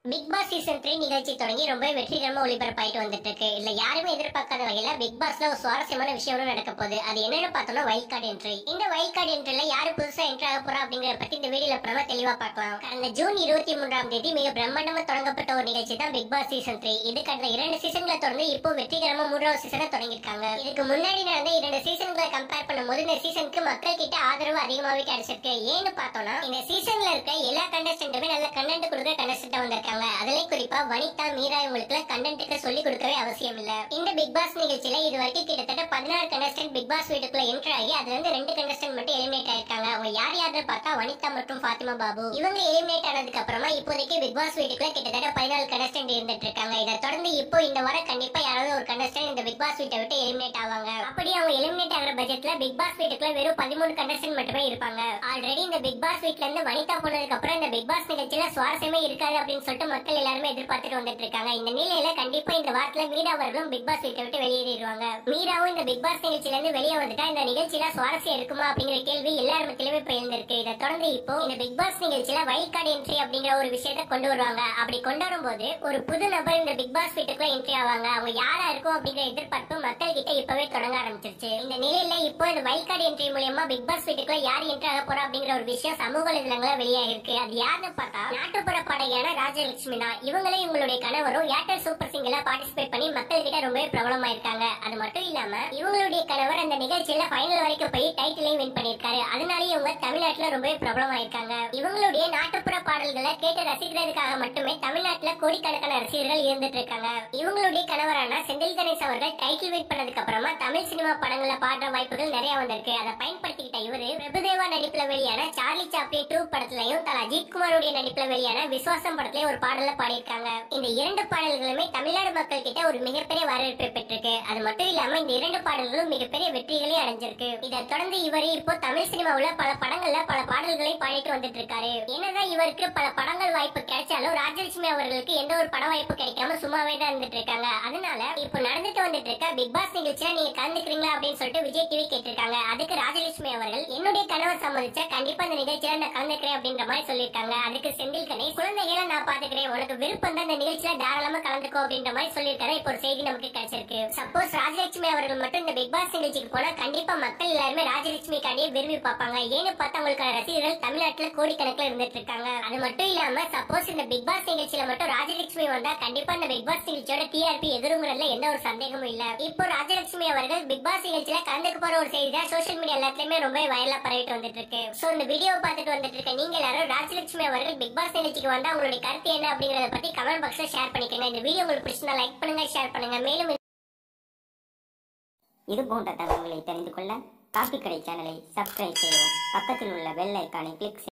Big Boss season 3 நிகழ்ச்சி தொடங்கி ரொம்ப வெற்றிகரமா ஒளிபரப்பாயிட்டு வந்துட்டு இருக்கு. இல்ல யாருமே எதிர்பார்க்காத வகையில பிக் பாஸ்ல ஒரு சுவாரஸ்யமான விஷயம் நடக்க போகுது. அது என்னன்னு பார்த்தோம்னா வைல்ட் கார்டு என்ட்ரி. இந்த வைல்ட் கார்டு என்ட்ரில யாரு புதுசா என்ட்ரி ஆக போறா அப்படிங்கறத பத்தி இந்த வீடியோல பிரமா தெளிவா பார்க்கலாம். கடந்த ஜூன் 23ஆம் தேதி மிக பிரம்மாண்டமா தொடங்கப்பட்ட ஒரு நிகழ்ச்சி தான் பிக் பாஸ் சீசன் 3. இது கடந்த 2 சீசன்களை தொடர்ந்து இப்போ வெற்றிகரமா 3வது சீசனை தொடங்கிருக்காங்க. இதுக்கு முன்னாடி நடந்த 2 சீசன்களை கம்பேர் பண்ணும்போது இந்த சீசனுக்கு மக்கள் கிட்ட ஆதரவு அதிகமாவே கிடைச்சிருக்கு. ஏன்னு பார்த்தோம்னா இந்த சீசன்ல இருக்க எல்லா கண்டஸ்டன்ட்டுமே நல்ல கண்டென்ட் கொடுக்குற கண்டஸ்டன்ட்டா வந்திருக்காங்க. அதுல குறிப்பா வனிதா, மீரா இவங்களுக்கு கண்டென்ட் சொல்லி கொடுக்கவே அவசியம் இல்ல. இந்த பிக் பாஸ் நிகழ்ச்சியில இது வரைக்கும் கிட்டத்தட்ட 16 கண்டஸ்டன்ட் பிக் பாஸ் வீட்டுக்குள்ள என்ட்ரி ஆகி அதுல இருந்து 2 கண்டஸ்டன்ட் மட்டும் எலிமினேட் ஆயிருக்காங்க. அவங்க யார் யாருன்னு பார்த்தா வனிதா மற்றும் ஃபாத்திமா பாபு. இவங்க எலிமினேட் ஆனதுக்கு அப்புறமா இப்போதைக்கு பிக் பாஸ் வீட்டுக்குள்ள கிட்டத்தட்ட 14 கண்டஸ்டன்ட் இருந்துட்டு இருக்காங்க. இதை தொடர்ந்து இப்போ இந்த வாரம் கண்டிப்பா யாராவது ஒரு கண்டஸ்டன்ட் இந்த பிக் பாஸ் வீட்டை விட்டு எலிமினேட் ஆவாங்க. அப்படி அவங்க எலிமினேட் ஆகிற பட்ஜெட்ல பிக் பாஸ் வீட்டுக்குள்ள வெறும் 13 கண்டஸ்டன்ட் மட்டுமே இருப்பாங்க. ஆல்ரெடி இந்த பிக் பாஸ் வீட்ல இருந்து வனிதா போனதுக்கு அப்புறம் இந்த பிக் பாஸ் நிகழ்ச்சியில சுவாரஸ்யமே இருக்காது அப்படின்னு சொல்லிட்டு மக்கள் எல்லாருமே எதிர்பார்த்துட்டு வந்துட்டு இருக்காங்க. இந்த நிலையில கண்டிப்பா இந்த வாரத்துல மீரா அவர்களும் பிக் பாஸ் வீட்டை விட்டு வெளியேறிடுவாங்க. மீராவும் இந்த பிக் பாஸ் நிகழ்ச்சியில இருந்து வெளியே வந்துட்டா இந்த நிகழ்ச்சியில சுவாரஸ்யம் இருக்குமா அப்படிங்கிற கேள்வி எல்லார் மத்தியிலுமே இப்ப எழுந்திருக்கு. இதை தொடர்ந்து இப்போ இந்த பிக் பாஸ் நிகழ்ச்சியில வைல்ட் கார்டு என்ட்ரி அப்படிங்கிற ஒரு விஷயத்தை கொண்டு வருவாங்க. அப்படி கொண்டு வரும்போது ஒரு புது நபர் இந்த பிக் பாஸ் வீட்டுக்குள்ள என்ட்ரி ஆவாங்க. அவங்க யாரா இருக்கும் அப்படிங்கிற எதிர்பார்ப்பு மக்கள் கிட்ட இப்பவே தொடங்க ஆரம்பிச்சிருச்சு. இந்த நிலையில இப்போ இந்த வைல்ட் கார்டு என்ட்ரி மூலமா பிக் பாஸ் வீட்டுக்குள்ள யார் என்ட்ரி ஆக போறா அப்படிங்கிற ஒரு விஷயம் சமூக வலைதளங்கள வெளியாகிருக்கு. அது யாருன்னு பார்த்தா நாட்டுப்புற பாடகியான ராஜலட்சுமி தான். இவங்களே இவங்களுடைய கணவரும் ஏர்டெல் சூப்பர் சிங்கர்ல பார்ட்டிசிபேட் பண்ணி மக்கள் கிட்ட ரொம்ப பிரபலமா இருக்காங்க. அது மட்டும் இல்லாம இவங்களுடைய கணவர் அந்த நிகழ்ச்சியில ஃபைனல் வரைக்கும் போய் டைட்டிலையும் வின் பண்ணிருக்காரு. அதனால இவங்க தமிழ்நாட்டுல ரொம்ப பிரபலமா இருக்காங்க. இவங்களுடைய நாட்டுப்புற பாடல்களை கேட்டு ரசிக்கிறதுக்காக மட்டுமே தமிழ்நாட்டுல கோடிக்கணக்கான ரசிகர்கள் இருந்துட்டு இருக்காங்க. இவங்களுடைய கணவரான செந்தில் கணேஷ் அவர்கள் டைட்டில் வின் பண்ணதுக்கு அப்புறமா தமிழ் சினிமா படங்கள்ல பாடுற வாய்ப்புகள் நிறைய வந்திருக்கு. அதை பயன்படுத்திக்கிட்ட இவரு பிரபுதேவா நடிப்புல வெளியான சார்லி சாப்ளின் 2 படத்திலையும் தல அஜித் குமாருடைய நடிப்புல வெளியான விசுவாசம் படத்திலையும் ஒரு பாடல பாடியிருக்காங்க. இந்த 2 பாடல்களுமே தமிழ்நாடு மக்கள் கிட்ட ஒரு மிகப்பெரிய வரவேற்பை பெற்றிருக்கு. அது மட்டும் இல்லாம இந்த 2 பாடல்களும் மிகப்பெரிய வெற்றிகளை அடைஞ்சிருக்கு. இதை தொடர்ந்து இவரு இப்போ தமிழ் சினிமாவுல பல படங்கள்ல பல பாடல்களை பாடிட்டு வந்துட்டு இருக்காரு. என்னதான் இவருக்கு பல படங்கள் வாய்ப்பு கிடைச்சாலும் ராஜலட்சுமி அவர்களுக்கு எந்த ஒரு பட வாய்ப்பு கிடைக்காம சும்மாவே தான் இருந்துட்டு இருக்காங்க. அதனால இப்போ நடந்துட்டு வந்துட்டு இருக்க பிக் பாஸ் நிகழ்ச்சியில நீங்க கலந்துக்கிறீங்களா அப்படின்னு சொல்லிட்டு விஜய் டிவி கேட்டிருக்காங்க. அதுக்கு ராஜலட்சுமி அவர்கள் என்னுடைய கணவர் சம்மதிச்சா கண்டிப்பா இந்த நிகழ்ச்சியில நான் கலந்துக்கிறேன் அப்படின்ற மாதிரி சொல்லியிருக்காங்க. அதுக்கு செந்தில் கணேஷ் குழந்தைகளை நான் பாத்துக்கிறேன், உனக்கு விருப்பம் தான் இந்த நிகழ்ச்சியில தாராளமா கலந்துக்கோ அப்படின்ற மாதிரி சொல்லியிருக்காரு. இப்போ ஒரு செய்தி நமக்கு கிடைச்சிருக்கு. சப்போஸ் ராஜலட்சுமி அவர்கள் மட்டும் இந்த பிக் பாஸ் நிகழ்ச்சிக்கு போனா கண்டிப்பா மக்கள் எல்லாருமே ராஜலட்சுமி காண்டியை விரும்பி பார்ப்பாங்க. ஏன்னு பார்த்தா அவங்களுக்கான ரசிகர்கள் தமிழ்நாட்டுல கோடிக்கணக்கில் இருந்துட்டு இருக்காங்க. அது மட்டும் இல்லாம சப்போஸ் இந்த பிக் பாஸ் நிகழ்ச்சியில மட்டும் ராஜலட்சுமி வந்தா கண்டிப்பா இந்த பிக் பாஸ் நிகழ்ச்சியோட டிஆர்பி எதிருங்கிறதுல எந்த ஒரு சந்தேகமும் இல்ல. இப்போ ராஜலட்சுமி அவர்கள் பிக் பாஸ் நிகழ்ச்சியில கலந்துக்க போற ஒரு செய்தி தான் சோசியல் மீடியா எல்லாத்துலயுமே ரொம்ப வைரலா பரவிட்டு வந்துட்டு இருக்கு. சோ இந்த வீடியோ பார்த்துட்டு வந்துட்டு இருக்க நீங்க எல்லாரும் ராஜலட்சுமி அவர்கள் பிக் பாஸ் நிகழ்ச்சிக்கு வந்தா உங்களுடைய கருத்து என்ன அப்படிங்கறத பத்தி கமெண்ட் பாக்ஸ்ல ஷேர் பண்ணிக்கங்க. இந்த வீடியோ உங்களுக்கு பிடிச்சிருந்தா லைக் பண்ணுங்க, ஷேர் பண்ணுங்க. மேலும் இது போன்ற தகவல்களை தெரிந்து கொள்ள காபி கடை சேனலை சப்ஸ்கிரைப் செய்யவும். பக்கத்தில் உள்ள பெல் ஐகானை கிளிக்